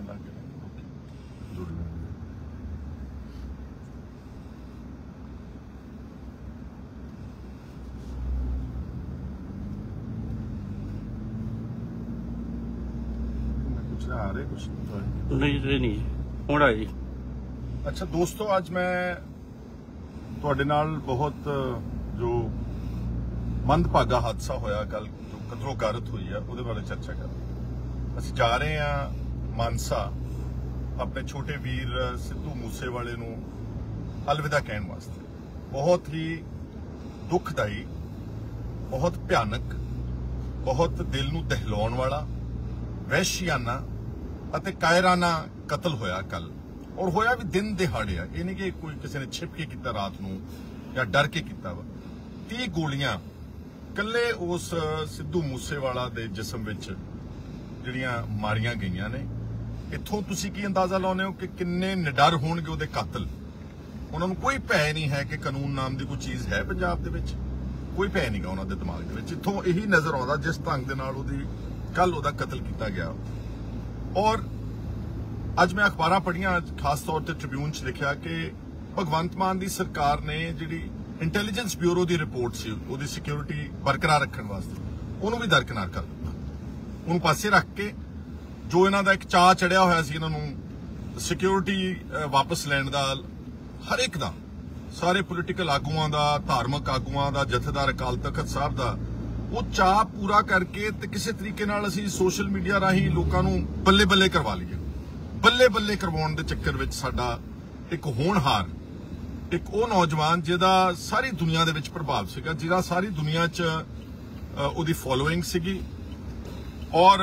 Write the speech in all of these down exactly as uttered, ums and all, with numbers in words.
लग गए जुड़ लेंगे। कुछ आ रहे कुछ नहीं नहीं हुण आई। अच्छा दोस्तों, आज मैं तुहाडे नाल बहुत जो मंदभागा हादसा होया कल, जो कतलो गारत हुई है, उहदे बारे चर्चा कर। असीं जा रहे हैं मानसा अपने छोटे वीर सिद्धू मूसेवाले नूं अलविदा कहण वास्ते। बहुत ही दुखदाई, बहुत भयानक, बहुत दिल नूं दहलाउण वाला, वहशियाना अते कायराना कतल होया कल। और होया भी दिन दिहाड़े। ये नहीं कि कोई किसी ने छिप के किया रात नूं या डर के किया वा। तीह गोलियां कल्ले उस सिद्धू मूसेवाला दे जिसम विच जिहड़ियां मारियां गईयां ने। इत्थों तुसीं की अंदाजा लाउने हो कि किन्ने निडर होणगे उहदे कातल। उन्हां नूं कोई भय नहीं है कि कानून नाम की कोई चीज़ है पंजाब दे विच, कोई भय नहीं गा उन्हां दे दिमाग दे विच। इत्थों यही नज़र आउंदा जिस ढंग दे नाल उहदी कल उहदा कतल किया गया। और अज मैं अखबारां पढ़ियां, खास तौर पर ट्रिब्यून च लिखा कि भगवंत मान की सरकार ने जिहड़ी इंटैलीजेंस ब्यूरो की रिपोर्ट सी उहदी सिक्योरिटी बरकरार रखने वास्ते उहनूं भी दरकिनार कर दित्ता। उहनूं पासे रख के जो इन्हां दा एक चाह चढ़िया होया सी इन्हां नूं सिक्योरिटी वापस लैण दा, हर एक दा, सारे पोलीटिकल आगूआं दा, धार्मिक आगूआं दा, जथेदार अकाल तख्त साहब दा, वो चाह पूरा करके ते किसी तरीके नाल असीं सोशल मीडिया राहीं लोकां नूं बल्ले बल्ले करवा लईए। बल्ले बल्ले करवाउण दे चक्कर विच साडा एक होणहार, एक वो नौजवान जिहदा सारी दुनिया दे विच प्रभाव सीगा, जिहदा सारी दुनिया च उहदी फॉलोइंग सीगी और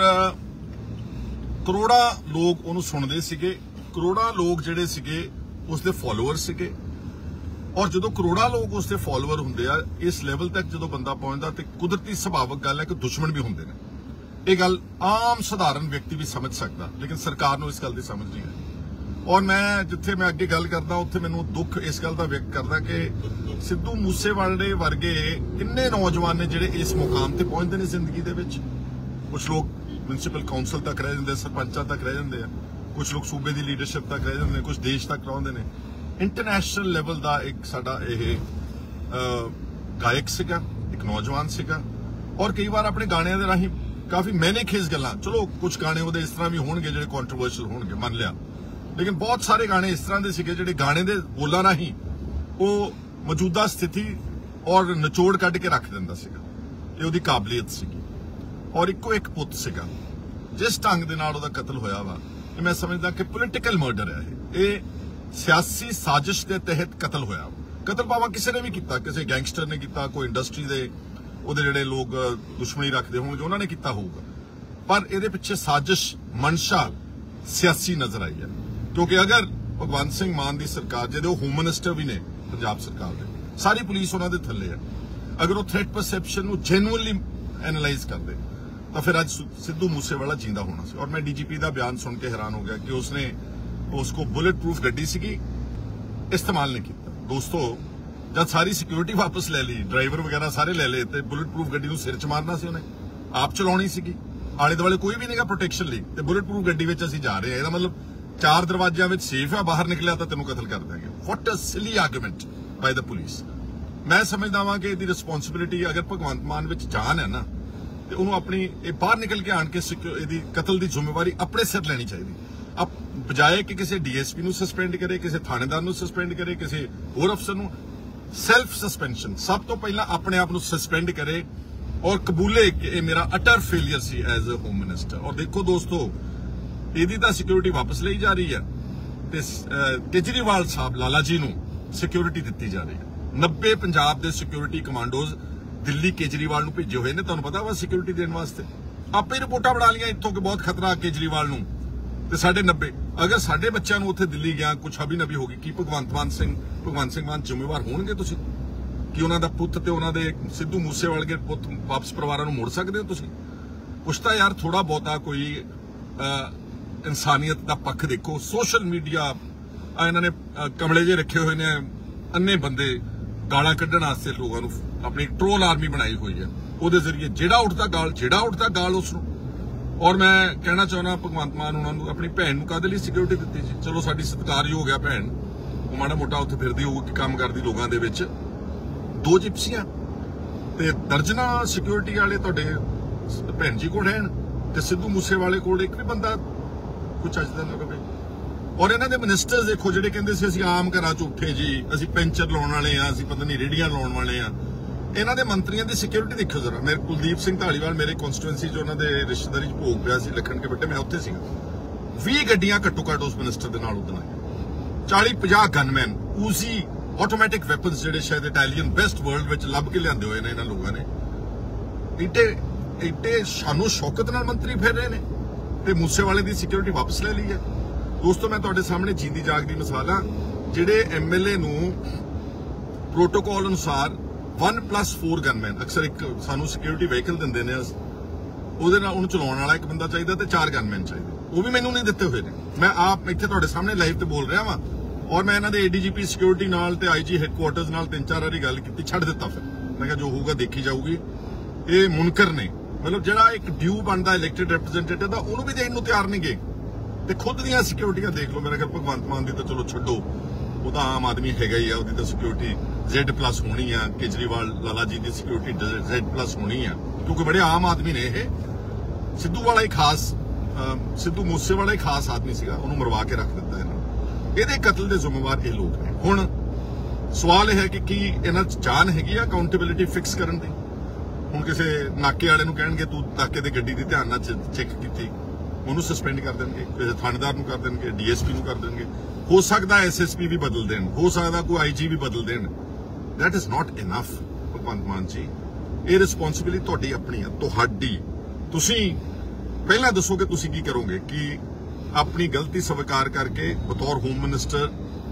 करोड़ां लोग उहनूं सुणदे सीगे, करोड़ां लोग जिहड़े सीगे उसदे फॉलोअर सीगे। और जो करोड़ां लोग उसके फॉलोअर होंगे आ, इस लैवल तक जो बंदा पहुंचता तो कुदरती सुभाविक गल है कि दुश्मन भी होंगे ने। यह गल आम साधारण व्यक्ति भी समझ सकता, लेकिन सरकार को इस गल की समझ नहीं है। और मैं जिथे मैं अगे गल करदा उत्थे मैनूं दुख इस गल का व्यक्त करदा कि सिद्धू मूसेवाले वर्गे किन्ने नौजवान ने जिहड़े इस मुकाम ते पहुंचते हैं जिंदगी दे विच। कुछ लोग म्यूनसिपल काउंसल तक रह जाते, सरपंचा तक रह जाते हैं, कुछ लोग सूबे की लीडरशिप तक रह जाते हैं, कुछ देश तक रहिंदे ने। इंटरनेशनल लेवल का एक साडा यह गायक सीगा, एक नौजवान सीगा। और कई बार अपने गाणियां दे राहीं काफी मैंने खेज गल्लां, चलो कुछ गाने उहदे इस तरह भी होणगे जिहड़े कॉन्ट्रोवर्शियल होणगे, मान लिया, लेकिन बहुत सारे गाने इस तरह के सीगे जिहड़े गाने दे बोलां राहीं वो मौजूदा स्थिति और निचोड़ कढ के रख दिंदा सीगा। ये उहदी काबलियत सीगी। और इक्को एक पुत सीगा। जिस ढंग दे नाल उहदा कतल होया वा, मैं समझदा कि पोलीटिकल मर्डर है। ये सियासी साजिश के तहत कतल होया। कतल भावें किसी ने भी किया, किसी गैंगस्टर ने किया, कोई इंडस्ट्री के उहदे जिहड़े लोग दुश्मनी रखते होंगे उन्होंने किया होगा, पर इहदे पिछे साजिश मंशा सियासी नजर आई है। क्योंकि अगर भगवंत सिंह मान की सरकार, जिहदे होम मिनिस्टर भी ने पंजाब सरकार दे, सारी पुलिस उन्होंने थल्ले है, अगर वो थ्रेट परसैप्शन को जेन्युइनली एनालाइज कर दे तो फिर अज सिद्धू मूसेवाला जींदा होना सी। और मैं डीजीपी का बयान सुन के हैरान हो गया कि उसने उसको बुलेट प्रूफ गड्डी सी इस्तेमाल नहीं किया। दोस्तों, जब सारी सिक्योरिटी वापस ले ली, ड्राइवर वगैरह सारे ले ले, तो बुलेट प्रूफ गड्डी सिर च मारना सी, उन्हें आप चलाउणी सीगी, आले दुआले कोई भी नहीं प्रोटेक्शन लई, ते बुलेट प्रूफ गड्डी विच असीं जा रहे हैं। मतलब चार दरवाजियां विच सेफ है, बाहर निकलिया तो तेनों कतल कर देंगे। What a silly argument by the police. मैं समझदा वां कि इहदी रिस्पोंसिबिलिटी अगर भगवंत मान विच जान है ना, तो उन्होंने अपनी बाहर निकल के आण के कतल की जिम्मेवारी अपने सिर लेनी चाहिए। अब बजाय कि किसी डीएसपी नूं सस्पेंड करे, किसी थानेदार नूं सस्पेंड करे, किसी होर अफसर नूं, सैल्फ सस्पेंशन सब तो पहला अपने आप नूं सस्पेंड करे और कबूले कि मेरा अटर फेलियर सी एज ए होम मिनिस्टर। और देखो दोस्तों, इहदी तां सिक्योरिटी वापस ली जा रही है, केजरीवाल साहब लाला जी नूं सिक्योरिटी दित्ती जा रही है। नब्बे पंजाब दे सिक्योरिटी कमांडोज दिल्ली केजरीवाल नूं भेजे हुए ने, तुहानूं पता वा सिक्योरिटी देने वास्ते। आपे रिपोर्टां बना लियां इत्थों कि बहुत खतरा केजरीवाल नूं, ते साढ़े नब्बे अगर साढ़े बच्चों को उत्थे दिल्ली गया कुछ अभी नबी होगी, की भगवंत मान सिंह भगवंत सिंह मान जिम्मेवार होणगे तुसीं? कि उन्हां दा पुੱਤ ते उन्हां दे सिद्धू मूसेवाले के पुੱਤ वापस परिवारां नूं मोड़ सकदे हो तुसीं? कुछ तां यार थोड़ा बहुता कोई इंसानियत का पक्ष देखो। सोशल मीडिया इन्होंने कमले जे रखे हुए ने, अन्ने बंदे गालां कड्ढण वास्ते लोगों नूं अपनी ट्रोल आर्मी बनाई हुई है। उहदे जरिए जेड़ा उठदा गाल जेड़ा उठदा गाल उसनूं ਔਰ ਮੈਂ ਕਹਿਣਾ ਚਾਹੁੰਦਾ ਭਗਵੰਤ ਮਾਨ ਉਹਨਾਂ ਨੂੰ ਆਪਣੀ ਭੈਣ ਨੂੰ ਕਾਹਦੇ ਲਈ ਸਿਕਿਉਰਿਟੀ ਦਿੱਤੀ ਜੀ? ਚਲੋ ਸਾਡੀ ਸਤਿਕਾਰਯੋਗ ਆ ਭੈਣ, ਉਹ ਮਾੜਾ ਮੋਟਾ ਉੱਥੇ ਫਿਰਦੀ ਹੋਊਗੀ, ਕੰਮ ਕਰਦੀ ਲੋਕਾਂ ਦੇ ਵਿੱਚ। ਦੋ ਜਿਪਸੀਆਂ ਤੇ ਦਰਜਨਾ ਸਿਕਿਉਰਿਟੀ ਵਾਲੇ ਤੁਹਾਡੇ ਭੈਣ ਜੀ ਕੋਲ ਰਹਿਣ, ਤੇ ਸਿੱਧੂ ਮੂਸੇਵਾਲੇ ਕੋਲ ਇੱਕ ਵੀ ਬੰਦਾ ਕੁਝ ਚੱਜ ਦਾ ਨਾ ਰਵੇ। ਔਰ ਇਹਨਾਂ ਦੇ ਮਿਨਿਸਟਰਸ ਦੇਖੋ ਜਿਹੜੇ ਕਹਿੰਦੇ ਸੀ ਅਸੀਂ ਆਮ ਘਰਾਂ 'ਚ ਉੱਠੇ ਜੀ, ਅਸੀਂ ਪੈਂਚਰ ਲਾਉਣ ਵਾਲੇ ਆ, ਅਸੀਂ ਪਤਾ ਨਹੀਂ ਰੇਹੜੀਆਂ ਲਾਉਣ ਵਾਲੇ ਆ। ਇਹਨਾਂ ਦੇ ਮੰਤਰੀਆਂ ਦੀ ਸਿਕਿਉਰਿਟੀ ਦੇਖੋ ਜ਼ਰਾ। ਮੇਰੇ ਕੁਲਦੀਪ ਸਿੰਘ ਢਾਲੀਵਾਲ ਮੇਰੇ ਕਨਸਟੀਟੂਐਂਸੀ 'ਚ ਉਹਨਾਂ ਦੇ ਰਿਸ਼ਤੇਦਾਰੀ 'ਚ ਭੋਗ ਪਿਆ ਸੀ ਲਖਣ ਕੇ ਬੱਟੇ, ਮੈਂ ਉੱਥੇ ਸੀਗਾ। ਵੀਹ ਗੱਡੀਆਂ ਘੱਟੋ ਘੱਟ ਉਸ ਮਿਨਿਸਟਰ ਦੇ ਨਾਲ ਉਦਣ ਆਈਆਂ, ਚਾਲੀ ਪੰਜਾਹ ਗਨਮੈਨ, ਊਜ਼ੀ ਆਟੋਮੈਟਿਕ ਵੈਪਨਸ ਜਿਹੜੇ ਸ਼ਾਇਦ ਇਟਾਲੀਅਨ ਬੈਸਟ ਵਰਲਡ ਵਿੱਚ ਲੱਭ ਕੇ ਲਿਆਂਦੇ ਹੋਏ ਨੇ ਇਹਨਾਂ ਲੋਕਾਂ ਨੇ। ਇੱਡੇ ਇੱਡੇ ਸ਼ਾਨੋ ਸ਼ੌਕਤ ਨਾਲ ਮੰਤਰੀ ਫਿਰ ਰਹੇ ਨੇ ਤੇ ਮੂਸੇਵਾਲੇ ਦੀ ਸਿਕਿਉਰਿਟੀ ਵਾਪਸ ਲੈ ਲਈ ਹੈ। ਦੋਸਤੋ ਮੈਂ ਤੁਹਾਡੇ ਸਾਹਮਣੇ ਜੀਂਦੀ ਜਾਗਦੀ ਮਿਸਾਲ ਆ। ਜਿਹੜੇ ਐਮਐਲਏ ਨੂੰ ਪ੍ਰੋਟੋਕਾਲ ਅਨੁਸਾਰ वन प्लस फोर गनमैन, अक्सर एक सानू सिक्योरिटी व्हीकल दिंदे ने, ਉਹਦੇ ਨਾਲ ਉਹਨੂੰ ਚਲਾਉਣ ਵਾਲਾ ਇੱਕ ਬੰਦਾ ਚਾਹੀਦਾ ਤੇ ਚਾਰ ਗਨਮੈਨ ਚਾਹੀਦੇ, ਉਹ ਵੀ ਮੈਨੂੰ ਨਹੀਂ ਦਿੱਤੇ ਹੋਏ ਨੇ। ਮੈਂ ਆਪ ਇੱਥੇ ਤੁਹਾਡੇ ਸਾਹਮਣੇ ਲਾਈਵ ਤੇ ਬੋਲ ਰਿਹਾ ਵਾਂ। ਔਰ ਮੈਂ ਇਹਨਾਂ ਦੇ ਏਡੀਜੀਪੀ ਸਿਕਿਉਰਿਟੀ ਨਾਲ ਤੇ ਆਈਜੀ ਹੈੱਡਕੁਆਰਟਰਸ ਨਾਲ ਤਿੰਨ ਚਾਰ ਵਾਰੀ ਗੱਲ ਕੀਤੀ, ਛੱਡ ਦਿੱਤਾ। ਫਿਰ ਮੈਂ ਕਿਹਾ ਜੋ ਹੋਊਗਾ ਦੇਖੀ ਜਾਊਗੀ। ਇਹ ਮੁਨਕਰ ਨੇ, ਮਤਲਬ ਜਿਹੜਾ ਇੱਕ ਡਿਊ ਬਣਦਾ ਇਲੈਕਟਿਡ ਰਿਪਰੈਜ਼ੈਂਟੇਟਿਵ ਦਾ, ਉਹਨੂੰ ਵੀ ਦੇਣ ਨੂੰ ਤਿਆਰ ਨਹੀਂ ਗਏ। ਤੇ ਖੁਦ ਦੀਆਂ ਸਿਕਿਉਰਿਟੀਆਂ ਦੇਖ ਲਓ। ਮੇਰੇ ਖਿਆਲ ਭਗਵੰਤ ਮਾਨ ਦੀ ਤਾਂ ਚਲੋ ਛੱਡੋ, ਉਹ ਤਾਂ ਆਮ ਆਦਮੀ ਹੈਗਾ ਹੀ ਆ, ਉਹਦੀ ਤਾਂ ਸਿਕਿਉਰਿਟੀ ਜ਼ੈਡ ਪਲੱਸ ਹੋਣੀ ਆ। ਕੇਜਰੀਵਾਲ ਲਾਲਾ ਜੀ ਦੀ ਸਿਕਿਉਰਿਟੀ ਜ਼ੈਡ ਪਲੱਸ ਹੋਣੀ ਆ, ਕਿਉਂਕਿ ਬੜੇ ਆਮ ਆਦਮੀ ਨੇ ਇਹ। ਸਿੱਧੂ ਵਾਲਾ ਹੀ ਖਾਸ, ਸਿੱਧੂ ਮੂਸੇ ਵਾਲਾ ਹੀ ਖਾਸ ਆਦਮੀ ਸੀਗਾ, ਉਹਨੂੰ ਮਰਵਾ ਕੇ ਰੱਖ ਦਿੱਤਾ ਇਹਨਾਂ ਨੇ। ਇਹਦੇ ਕਤਲ ਦੇ ਜ਼ਿੰਮੇਵਾਰ ਇਹ ਲੋਕ ਨੇ। ਹੁਣ ਸਵਾਲ ਇਹ ਹੈ ਕਿ ਕੀ ਇਹਨਾਂ 'ਚ ਜਾਨ ਹੈਗੀ ਆ ਅਕਾਊਂਟੇਬਿਲਿਟੀ ਫਿਕਸ ਕਰਨ ਦੀ? ਹੁਣ ਕਿਸੇ ਨਾਕੇ ਵਾਲੇ ਨੂੰ ਕਹਿਣਗੇ ਤੂੰ ਨਾਕੇ ਤੇ ਗੱਡੀ ਦੀ ਧਿਆਨ ਨਾਲ ਚੈੱਕ ਕੀਤੀ, ਉਹਨੂੰ ਸਸਪੈਂਡ ਕਰ ਦੇਣਗੇ, ਕਿਸੇ ਥਾਣੇਦਾਰ ਨੂੰ ਕਰ ਦੇਣਗੇ, ਡੀਐਸਪੀ ਨੂੰ ਕਰ ਦੇਣਗੇ, ਹੋ ਸਕਦਾ ਐਸਐਸਪੀ ਵੀ ਬਦਲ ਦੇਣ, ਹੋ ਸਕਦਾ ਕੋਈ ਆਈਜੀ ਵੀ ਬਦਲ ਦੇਣ। That is not enough Bhagwant Mann ji. ਇਹ ਰਿਸਪੌਂਸਿਬਿਲਿਟੀ ਤੁਹਾਡੀ ਆਪਣੀ ਆ, ਤੁਹਾਡੀ। ਤੁਸੀਂ ਪਹਿਲਾਂ ਦੱਸੋ ਕਿ ਤੁਸੀਂ ਕੀ ਕਰੋਗੇ, ਕਿ ਆਪਣੀ ਗਲਤੀ ਸਵੀਕਾਰ ਕਰਕੇ ਬਤੌਰ ਹੋਮ ਮਿਨਿਸਟਰ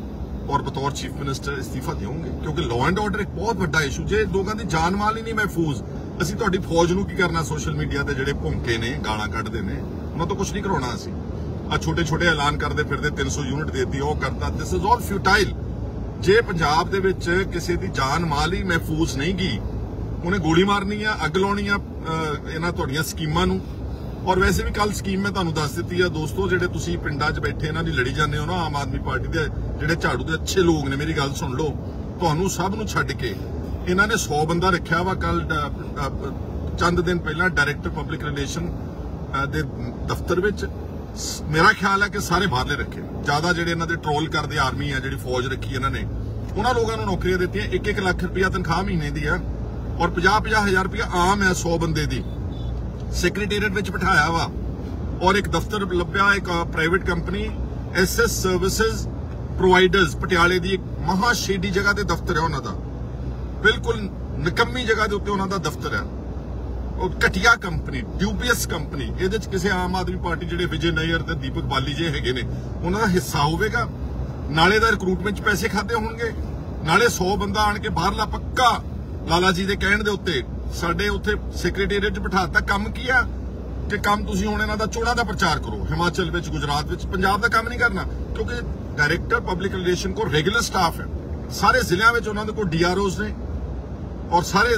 ਔਰ ਬਤੌਰ ਚੀਫ ਮਿਨਿਸਟਰ ਅਸਤੀਫਾ ਦਿਓਗੇ? ਕਿਉਂਕਿ ਲਾਅ ਐਂਡ ਆਰਡਰ ਇੱਕ ਬਹੁਤ ਵੱਡਾ ਇਸ਼ੂ, ਜੇ ਲੋਕਾਂ ਦੀ ਜਾਨ ਮਾਲ ਹੀ ਨਹੀਂ ਮਹਿਫੂਜ਼, ਅਸੀਂ ਤੁਹਾਡੀ ਫੌਜ ਨੂੰ ਕੀ ਕਰਨਾ? ਸੋਸ਼ਲ ਮੀਡੀਆ ਤੇ ਜਿਹੜੇ ਭੌਂਕੇ ਨੇ, ਗਾਲਾਂ ਕੱਢਦੇ ਨੇ, ਉਹਨਾਂ ਤੋਂ ਕੁਝ ਨਹੀਂ ਕਰਾਉਣਾ ਅਸੀਂ। ਆ ਛੋਟੇ ਛੋਟੇ ਐਲਾਨ ਕਰਦੇ ਫਿਰਦੇ, ਤਿੰਨ ਸੌ ਯੂਨਿਟ ਦੇਤੀ, ਉਹ ਕਰਤਾ। This is all futile. ਜੇ ਪੰਜਾਬ ਦੇ ਵਿੱਚ ਕਿਸੇ ਦੀ ਜਾਨ ਮਾਲ ਹੀ ਮਹਿਫੂਜ਼ ਨਹੀਂ ਗਈ, ਉਹਨੇ ਗੋਲੀ ਮਾਰਨੀ ਆ, ਅੱਗ ਲਾਉਣੀ ਆ ਇਹਨਾਂ ਤੁਹਾਡੀਆਂ ਸਕੀਮਾਂ ਨੂੰ। ਔਰ ਵੈਸੇ ਵੀ ਕੱਲ ਸਕੀਮ ਮੈਂ ਤੁਹਾਨੂੰ ਦੱਸ ਦਿੱਤੀ ਆ ਦੋਸਤੋ, ਜਿਹੜੇ ਤੁਸੀਂ ਪਿੰਡਾਂ 'ਚ ਬੈਠੇ ਇਹਨਾਂ ਦੀ ਲੜੀ ਜਾਂਦੇ ਹੋ ਨਾ, ਆਮ ਆਦਮੀ ਪਾਰਟੀ ਦੇ ਜਿਹੜੇ ਝਾੜੂ ਦੇ ਅੱਛੇ ਲੋਕ ਨੇ, ਮੇਰੀ ਗੱਲ ਸੁਣ ਲਓ, ਤੁਹਾਨੂੰ ਸਭ ਨੂੰ ਛੱਡ ਕੇ ਇਹਨਾਂ ਨੇ ਸੌ ਬੰਦਾ ਰੱਖਿਆ ਵਾ। ਕੱਲ ਚੰਦ ਦਿਨ ਪਹਿਲਾਂ ਡਾਇਰੈਕਟਰ ਪਬਲਿਕ ਰਿਲੇਸ਼ਨ ਦੇ ਦਫ਼ਤਰ ਵਿੱਚ, ਮੇਰਾ ਖਿਆਲ ਹੈ ਕਿ ਸਾਰੇ ਬਾਹਰਲੇ ਰੱਖੇ, ਜ਼ਿਆਦਾ ਜਿਹੜੇ ਇਹਨਾਂ ਦੇ ਟਰੋਲ ਕਰਦੇ ਆਰਮੀ ਆ, ਜਿਹੜੀ ਫੌਜ ਰੱਖੀ ਇਹਨਾਂ ਨੇ, ਉਹਨਾਂ ਲੋਕਾਂ ਨੂੰ ਨੌਕਰੀਆਂ ਦਿੱਤੀਆਂ। ਇੱਕ ਇੱਕ ਲੱਖ ਰੁਪਇਆ ਤਨਖਾਹ ਮਹੀਨੇ ਦੀ ਆ, ਔਰ ਪੰਜਾਹ ਪੰਜਾਹ ਹਜ਼ਾਰ ਰੁਪਇਆ ਆਮ ਹੈ ਸੌ ਬੰਦੇ ਦੀ। ਸੈਕਟਰੀਏਟ ਵਿੱਚ ਬਿਠਾਇਆ ਵਾ, ਔਰ ਇੱਕ ਦਫ਼ਤਰ ਲੱਭਿਆ, ਇੱਕ private company SS services providers ਪਟਿਆਲੇ ਦੀ, ਇੱਕ ਮਹਾ ਸ਼ੇਡੀ ਜਗ੍ਹਾ ਤੇ ਦਫ਼ਤਰ ਹੈ ਉਹਨਾਂ ਦਾ, ਬਿਲਕੁਲ ਨਿਕੰਮੀ ਜਗ੍ਹਾ ਦੇ ਉੱਤੇ ਉਹਨਾਂ ਦਾ ਦਫ਼ਤਰ ਹੈ। ਉਹ ਘਟੀਆ ਕੰਪਨੀ, ਡਿਊਬੀਅਸ ਕੰਪਨੀ। ਇਹਦੇ 'ਚ ਕਿਸੇ ਆਮ ਆਦਮੀ ਪਾਰਟੀ ਜਿਹੜੇ ਵਿਜੇ ਨਾਇਰ ਤੇ ਦੀਪਕ ਬਾਲੀ ਜੇ ਹੈਗੇ ਨੇ, ਉਹਨਾਂ ਦਾ ਹਿੱਸਾ ਹੋਵੇਗਾ। ਨਾਲੇ ਦਾ ਰਿਕਰੂਟਮੈਂਟ 'ਚ ਪੈਸੇ ਖਾਦੇ ਹੋਣਗੇ, ਨਾਲੇ ਸੌ ਬੰਦਾ ਆਣ ਕੇ ਬਾਹਰਲਾ ਪੱਕਾ ਲਾਲਾ ਜੀ ਦੇ ਕਹਿਣ ਦੇ ਉੱਤੇ ਸਾਡੇ ਉੱਥੇ ਸੈਕਟਰੀਏਟ 'ਚ ਬਿਠਾਤਾ। ਕੰਮ ਕੀ ਆ ਕਿ ਕੰਮ ਤੁਸੀਂ ਹੁਣ ਇਹਨਾਂ ਦਾ ਚੋਣਾਂ ਦਾ ਪ੍ਰਚਾਰ ਕਰੋ, ਹਿਮਾਚਲ ਵਿੱਚ, ਗੁਜਰਾਤ ਵਿੱਚ। ਪੰਜਾਬ ਦਾ ਕੰਮ ਨਹੀਂ ਕਰਨਾ, ਕਿਉਂਕਿ ਡਾਇਰੈਕਟਰ ਪਬਲਿਕ ਰਿਲੇਸ਼ਨ ਕੋਲ ਰੈਗੂਲਰ ਸਟਾਫ ਹੈ। ਸਾਰੇ ਜ਼ਿਲ੍ਹਿਆਂ ਵਿੱਚ ਉਹਨਾਂ ਦੇ ਕੋਲ ਡੀਆਰਓਜ਼ ਨੇ, ਔਰ ਸਾਰੇ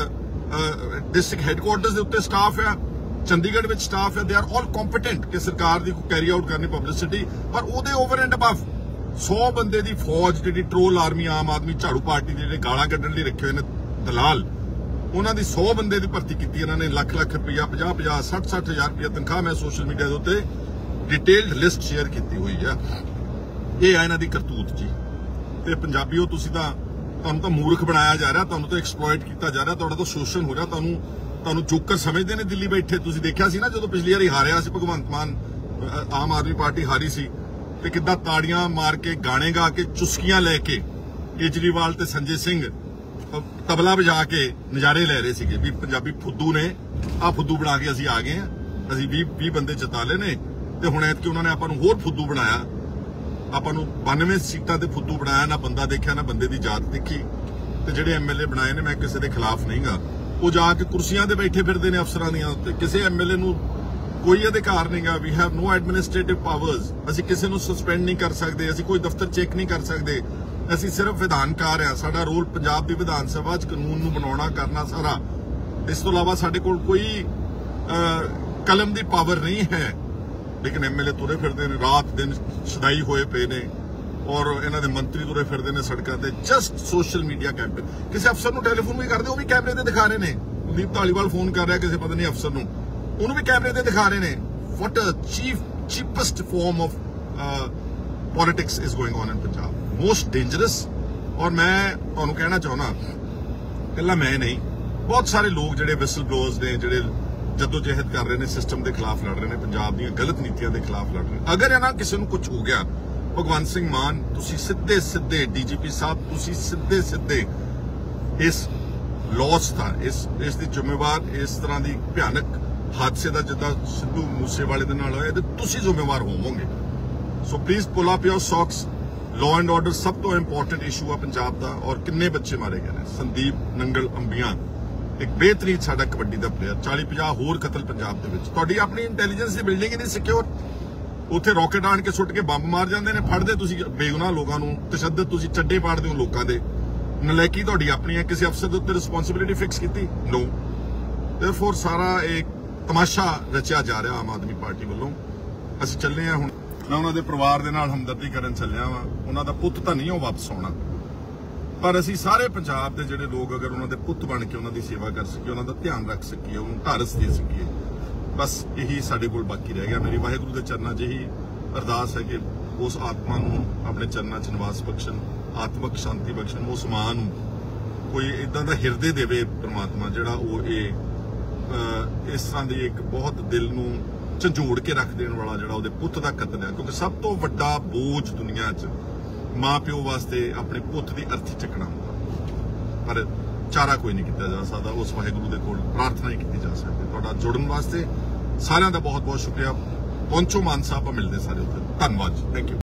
ਡਿਸਟ੍ਰਿਕਟ ਹੈੱਡਕੁਆਰਟਰਸ ਦੇ ਉੱਤੇ ਸਟਾਫ ਹੈ, ਚੰਡੀਗੜ੍ਹ ਵਿੱਚ ਸਟਾਫ ਹੈ। ਦੇ ਆਰ ਆਲ ਕੰਪੀਟੈਂਟ ਕਿ ਸਰਕਾਰ ਦੀ ਕੈਰੀ ਆਊਟ ਕਰਨੀ ਪਬਲਿਸਿਟੀ। ਪਰ ਉਹਦੇ ਓਵਰ ਐਂਡ ਅਬਵ ਸੌ ਬੰਦੇ ਦੀ ਫੌਜ, ਜਿਹੜੀ ਟਰੋਲ ਆਰਮੀ, ਆਮ ਆਦਮੀ ਝਾੜੂ ਪਾਰਟੀ ਦੇ ਜਿਹੜੇ ਗਾਲਾਂ ਕੱਢਣ ਲਈ ਰੱਖੇ ਹੋਏ ਨੇ ਦਲਾਲ, ਉਹਨਾਂ ਦੀ ਸੌ ਬੰਦੇ ਦੀ ਭਰਤੀ ਕੀਤੀ ਇਹਨਾਂ ਨੇ। ਲੱਖ ਲੱਖ ਰੁਪਇਆ, ਪੰਜਾਹ ਪੰਜਾਹ, ਸੱਠ ਸੱਠ ਹਜ਼ਾਰ ਰੁਪਇਆ ਤਨਖਾਹ। ਮੈਂ ਸੋਸ਼ਲ ਮੀਡੀਆ ਦੇ ਉੱਤੇ ਡਿਟੇਲਡ ਲਿਸਟ ਸ਼ੇਅਰ ਕੀਤੀ ਹੋਈ ਆ। ਇਹ ਆ ਇਹਨਾਂ ਦੀ ਕਰਤੂਤ ਜੀ। ਤੇ ਪੰਜਾਬੀਓ, ਤੁਸੀਂ ਤਾਂ, ਤੁਹਾਨੂੰ ਤਾਂ ਮੂਰਖ ਬਣਾਇਆ ਜਾ ਰਿਹਾ, ਤੁਹਾਨੂੰ ਤਾਂ ਐਕਸਪਲੋਇਟ ਕੀਤਾ ਜਾ ਰਿਹਾ, ਤੁਹਾਡਾ ਤਾਂ ਸ਼ੋਸ਼ਣ ਹੋ ਰਿਹਾ। ਤੁਹਾਨੂੰ ਤੁਹਾਨੂੰ ਜੋਕਰ ਸਮਝਦੇ ਨੇ ਦਿੱਲੀ ਬੈਠੇ। ਤੁਸੀਂ ਦੇਖਿਆ ਸੀ ਨਾ ਜਦੋਂ ਪਿਛਲੀ ਵਾਰੀ ਹਾਰਿਆ ਸੀ ਭਗਵੰਤ ਮਾਨ, ਆਮ ਆਦਮੀ ਪਾਰਟੀ ਹਾਰੀ ਸੀ, ਤੇ ਕਿੱਦਾਂ ਤਾੜੀਆਂ ਮਾਰ ਕੇ, ਗਾਣੇ ਗਾ ਕੇ, ਚੁਸਕੀਆਂ ਲੈ ਕੇ ਕੇਜਰੀਵਾਲ ਤੇ ਸੰਜੇ ਸਿੰਘ ਤਬਲਾ ਵਜਾ ਕੇ ਨਜ਼ਾਰੇ ਲੈ ਰਹੇ ਸੀਗੇ ਵੀ ਪੰਜਾਬੀ ਫੁੱਦੂ ਨੇ, ਆਹ ਫੁੱਦੂ ਬਣਾ ਕੇ ਅਸੀਂ ਆ ਗਏ ਆ, ਅਸੀਂ ਵੀਹ ਵੀਹ ਬੰਦੇ ਜਿਤਾ ਲਏ ਨੇ। ਤੇ ਹੁਣ ਐਤਕੀ ਉਹਨਾਂ ਨੇ ਆਪਾਂ ਨੂੰ ਹੋਰ ਫੁੱਦੂ ਬਣਾਇਆ, ਆਪਾਂ ਨੂੰ ਬਾਨਵੇਂ ਸੀਟਾਂ ਤੇ ਫੁੱਦੂ ਬਣਾਇਆ। ਨਾ ਬੰਦਾ ਦੇਖਿਆ, ਨਾ ਬੰਦੇ ਦੀ ਜਾਤ ਦੇਖੀ। ਤੇ ਜਿਹੜੇ ਐਮਐਲਏ ਬਣਾਏ ਨੇ, ਮੈਂ ਕਿਸੇ ਦੇ ਖਿਲਾਫ ਨਹੀਂਗਾ, ਉਹ ਜਾ ਕੇ ਕੁਰਸੀਆਂ ਤੇ ਬੈਠੇ ਫਿਰਦੇ ਨੇ ਅਫਸਰਾਂ ਦੀਆਂ ਉੱਤੇ। ਕਿਸੇ ਐਮਐਲਏ ਨੂੰ ਕੋਈ ਅਧਿਕਾਰ ਨਹੀਂਗਾ। We have no administrative powers. ਅਸੀਂ ਕਿਸੇ ਨੂੰ ਸਸਪੈਂਡ ਨਹੀਂ ਕਰ ਸਕਦੇ, ਅਸੀਂ ਕੋਈ ਦਫ਼ਤਰ ਚੈੱਕ ਨਹੀਂ ਕਰ ਸਕਦੇ। ਅਸੀਂ ਸਿਰਫ ਵਿਧਾਨਕਾਰ ਆ। ਸਾਡਾ ਰੋਲ ਪੰਜਾਬ ਦੀ ਵਿਧਾਨ ਸਭਾ 'ਚ ਕਾਨੂੰਨ ਨੂੰ ਬਣਾਉਣਾ, ਕਰਨਾ ਸਾਰਾ। ਇਸ ਤੋਂ ਇਲਾਵਾ ਸਾਡੇ ਕੋਲ ਕੋਈ कलम की पावर नहीं है, लेकिन एमएलए तुरे फिरते ने रात दिन सदाई होए पे ने और इन्हों के मंत्री तुरे फिरते ने सड़कों पर जस्ट सोशल मीडिया कैंपेन। किसी अफसर को टैलीफोन भी करते, वो भी कैमरे से दिखा रहे हैं। कुलदीप धालीवाल फोन कर रहा किसी पता नहीं अफसर को, उन्होंने भी कैमरे से दिखा रहे हैं। What a chief cheapest form of politics is going on in Punjab, most dangerous. और मैं तुहानू कहना चाहना, कला मैं नहीं, बहुत सारे लोग जिहड़े विसल ब्लोअर्स ने, जिहड़े जद्दोजहद कर रहे हैं, सिस्टम के खिलाफ लड़ रहे हैं, पंजाब दी गलत नीतियों के खिलाफ लड़ रहे हैं। अगर इन्हां किसी को कुछ हो गया, भगवंत सिंह मान तुसीं सीधे सीधे डीजीपी साहब, तुसीं सीधे सीधे इस लॉस का इस इस दी जिम्मेवार, इस तरह की भयानक हादसे का जिद्दां सिद्धू मूसेवाले दे नाल होया, तुसीं जिम्मेवार होवोगे। So please pull up your socks. Law and order सब तो इंपॉर्टेंट इशू है पंजाब का। और किन्ने बच्चे मारे गए हैं। संदीप नंगल अंबियां एक बेहतरीन साडा कबड्डी का प्लेयर, चाली पचास होर कतल पंजाब दे विच। तुहाडी अपनी इंटैलीजेंस की बिल्डिंग ही नहीं सिक्योर, उत्थे रॉकेट आण के सुट के बंब मार जाते हैं, फड़दे तुसीं बेगुनाह लोगों को, तशद्दद तुसीं चड्डे पाड़दे हो लोगों के। नलैकी तुहाडी अपनी है, किसी अफसर के उत्ते रिस्पोंसिबिलिटी फिक्स की नो। देयरफॉर सारा एक तमाशा रचिया जा रहा आम आदमी पार्टी वालों। असीं चले हैं हुण, मैं उन्होंने परिवार के नाल हमदर्दी करन चलिया वां। उन्होंने पुत्त तां नहीं वापस आउणा, पर असीं सारे पंजाब के जिहड़े लोग अगर उन्होंने पुत्त बन के उन्होंने सेवा कर सकीए, उन्होंने ध्यान रख सकीए, उन्होंने ढारस दे सकीए, बस यही साडे कोल बाकी रह गया। मेरी वाहिगुरू के चरणों च यही अरदास है कि उस आत्मा नूं अपने चरणों च निवास बख्शण, आत्मक शांति बख्शण, उस मां नूं कोई इदां दा हिरदे देवे परमात्मा जिहड़ा वो ये इस तरह की एक बहुत दिल नूं झंझोड़ के रख देने वाला जिहड़ा उहदे पुत्त दा कतल है। क्योंकि सब तो वड्डा बोझ दुनिया च मां प्यो वास्ते अपने पुत्त की अर्थी चकना होंदा, पर चारा कोई नहीं किया जा सकता। उस वाहिगुरू दे कोल प्रार्थना ही की जा सकती। तुहाडा जुड़न वास्ते सारिਆਂ ਦਾ बहुत बहुत शुक्रिया। पहुंचो मान साहब, मिलते सारे उत्थे। धन्यवाद जी, थैंक यू।